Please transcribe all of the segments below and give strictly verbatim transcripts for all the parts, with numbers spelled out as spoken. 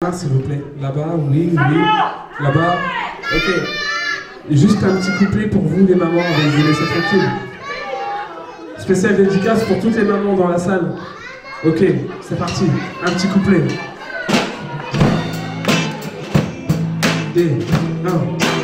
Ah, s'il vous plaît. Là-bas, oui, oui. Là-bas. Ok. Et juste un petit couplet pour vous, les mamans, et vous laissez tranquille. Spécial dédicace pour toutes les mamans dans la salle. Ok, c'est parti. Un petit couplet. Et un.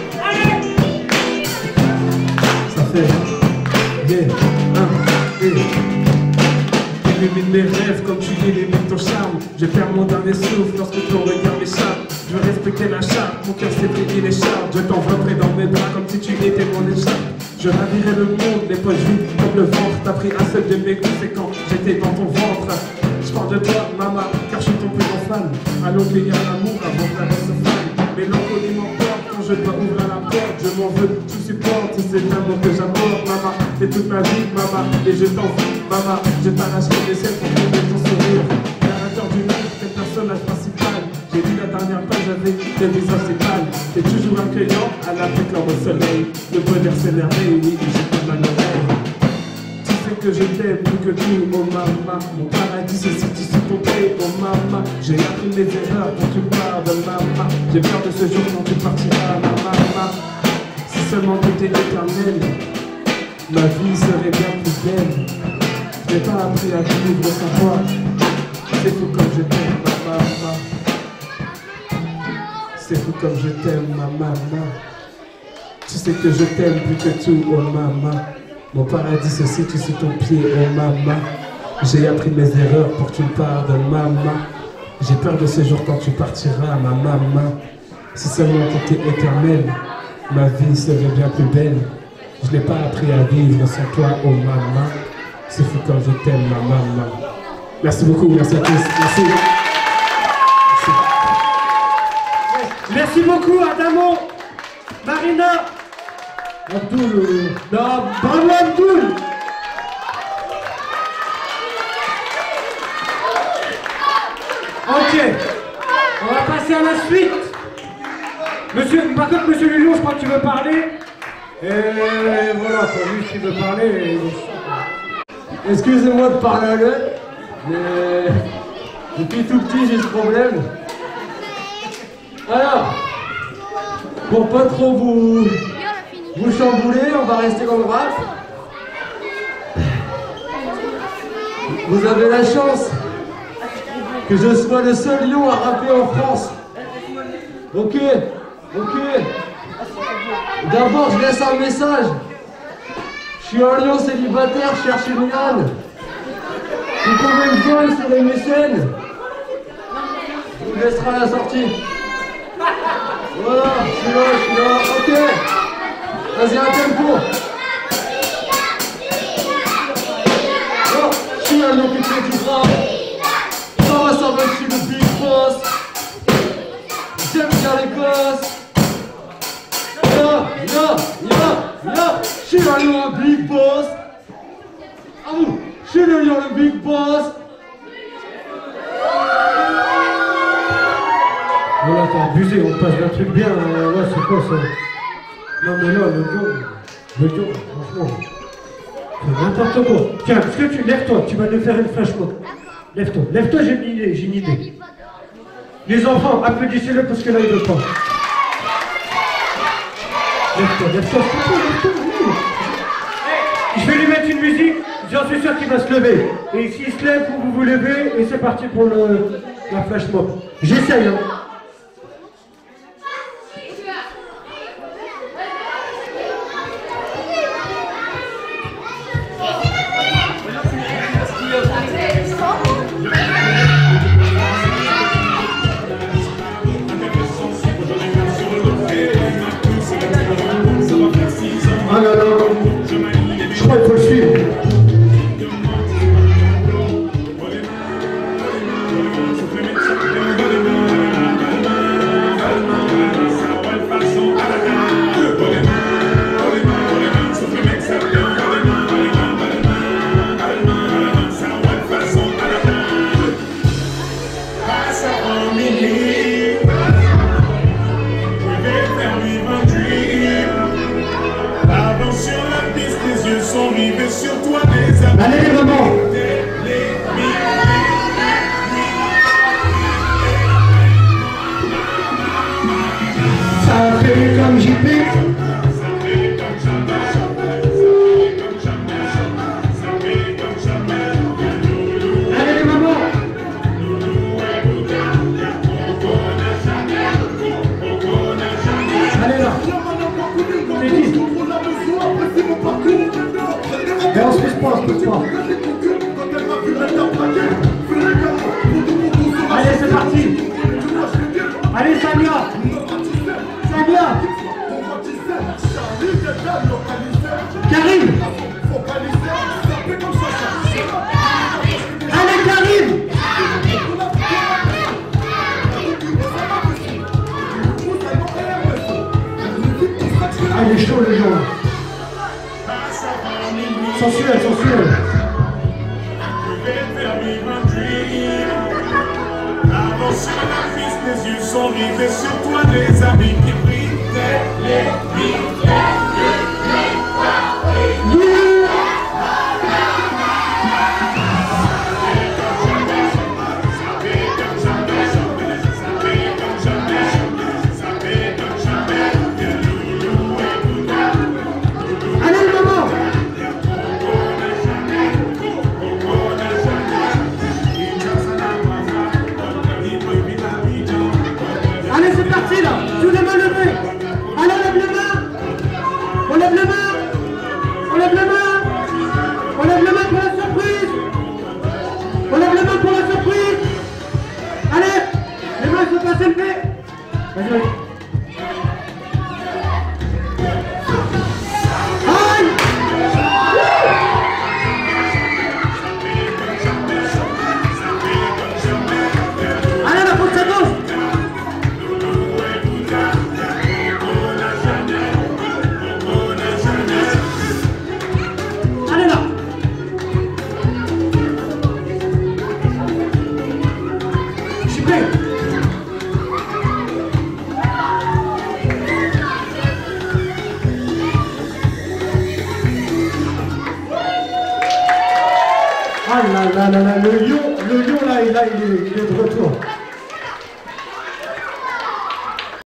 Ça fait. Yeah, un, et. J'illumine mes rêves comme tu illumines ton charme. Je perds mon dernier souffle lorsque ton regard m'échappe. Je veux respecter la charte, mon cœur s'est pris l'écharpe. Je t'envelopperai dans mes bras comme si tu étais mon écharpe. Je ravirai le monde, les poches vides comme le ventre. T'as pris un seul de mes coups, c'est quand j'étais dans ton ventre. Je parle de toi, maman, car je suis ton plus grand fan. Allons cueillir l'amour avant que la rose se fane. Mélancolie m'emporte quand je dois ouvrir la porte. Je m'en veux, tu supportes, c'est l'amour que j'apporte, maman. C'est toute ma vie, maman, et je t'en veux, maman. Je t'arracherai des ciels pour trouver ton sourire. Narrateur du monde, c'est le personnage principal. J'ai lu la dernière page avec des visages sépales. T'es toujours accueillant à la péclore au soleil. Le bonheur s'énerveille, oui, j'ai pas mal l'oreille. Tu sais que je t'aime plus que tout, oh maman. Mon paradis se situe sous ton pied, oh maman. J'ai appris mes erreurs quand tu parles de maman. J'ai peur de ce jour quand tu partiras, ma maman. Si seulement tu étais éternel, ma vie serait bien plus belle. Je n'ai pas appris à vivre sans toi. C'est fou comme je t'aime, ma maman. C'est fou comme je t'aime, ma maman. Tu sais que je t'aime plus que tout, oh maman. Mon paradis se situe sous ton pied, oh maman. J'ai appris mes erreurs pour que tu me pardonnes, maman. J'ai peur de ce jour quand tu partiras, ma maman. Si seulement tu étais éternel, ma vie serait bien plus belle. Je n'ai pas appris à vivre sans toi, oh maman. C'est fou comme je t'aime, ma maman. Merci beaucoup, merci à tous. Merci. Merci beaucoup Adamo, Marina, Abdoul, non, bravo Abdoul. Ok, on va passer à la suite. Monsieur, par contre, monsieur Lulou, je crois que tu veux parler. Et voilà, pour lui, s'il veut parler. Il... Excusez-moi de parler à l'œil, mais depuis tout petit, j'ai ce problème. Alors, pour pas trop vous, vous chambouler, on va rester dans le rap. Vous avez la chance que je sois le seul lion à rapper en France. Ok, ok. D'abord, je laisse un message. Je suis un lion célibataire, je cherche une liane. Vous pouvez me joindre sur les mécènes. Je vous laisserai à la sortie. Voilà, je suis là, je suis là. Ok. Vas-y, un tempo. Oh, je suis un lion qui fait du rap. Ça va, ça va, je suis le big boss. J'aime bien les gosses. Ya, ya, ya, ya. Je suis un lion, le big boss. Ah vous, je suis le lion, le big boss. Voilà, t'as abusé, on passe d'un truc bien. Euh, ouais, c'est quoi ça? Non, mais là, le lion, le lion, franchement, c'est n'importe quoi. Tiens, est-ce que tu lèves-toi, tu vas nous faire une flash mob. Lève-toi, lève-toi, j'ai une idée, j'ai une idée. Les enfants, applaudissez-le parce que là, il veut pas. Lève-toi, lève-toi, lève-toi, lève-toi. Je vais lui mettre une musique, j'en suis sûr qu'il va se lever. Et s'il se lève, vous vous levez, et c'est parti pour le, la flash mob. J'essaye, hein. Ah non, non, non. Je crois qu'il faut le suivre. est chaud le lion. Sensuel, sensuel. Avance sur la piste, les yeux sont rivés sur toi, des amis qui brillent, les brillent. Ah là là là là, le lion, le lion là, il, là, il, est, il est de retour.